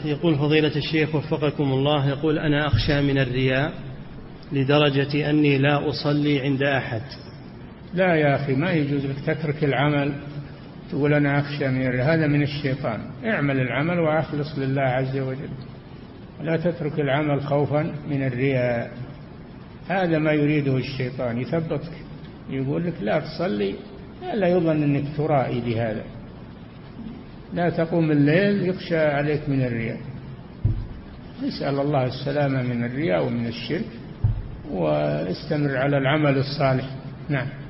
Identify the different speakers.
Speaker 1: يقول فضيلة الشيخ وفقكم الله، يقول أنا أخشى من الرياء لدرجة أني لا أصلي عند أحد.
Speaker 2: لا يا أخي، ما يجوز لك تترك العمل تقول أنا أخشى من الرياء، هذا من الشيطان. اعمل العمل وأخلص لله عز وجل، لا تترك العمل خوفا من الرياء، هذا ما يريده الشيطان، يثبطك يقول لك لا تصلي، لا يظن أنك ترائي بهذا، لا تقوم الليل يخشى عليك من الرياء. نسأل الله السلامة من الرياء ومن الشرك، واستمر على العمل الصالح. نعم.